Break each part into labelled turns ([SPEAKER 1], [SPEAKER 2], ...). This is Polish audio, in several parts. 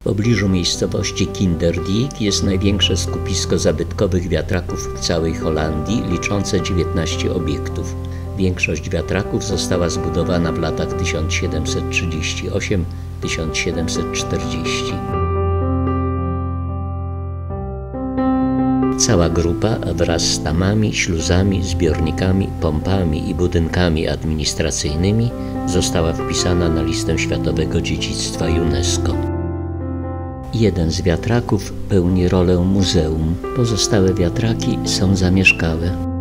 [SPEAKER 1] W pobliżu miejscowości Kinderdijk jest największe skupisko zabytkowych wiatraków w całej Holandii, liczące 19 obiektów. Większość wiatraków została zbudowana w latach 1738–1740. Cała grupa wraz z tamami, śluzami, zbiornikami, pompami i budynkami administracyjnymi została wpisana na listę Światowego Dziedzictwa UNESCO. Jeden z wiatraków pełni rolę muzeum, pozostałe wiatraki są zamieszkałe.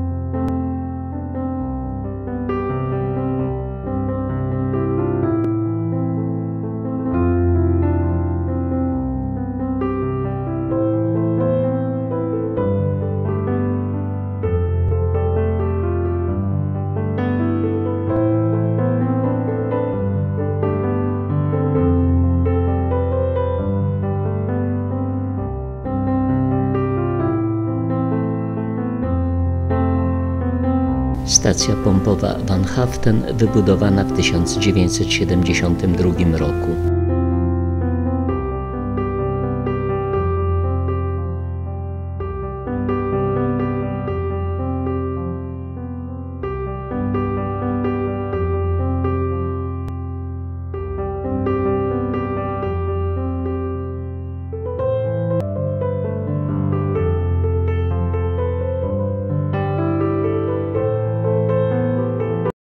[SPEAKER 1] Stacja pompowa Van Haften wybudowana w 1972 roku.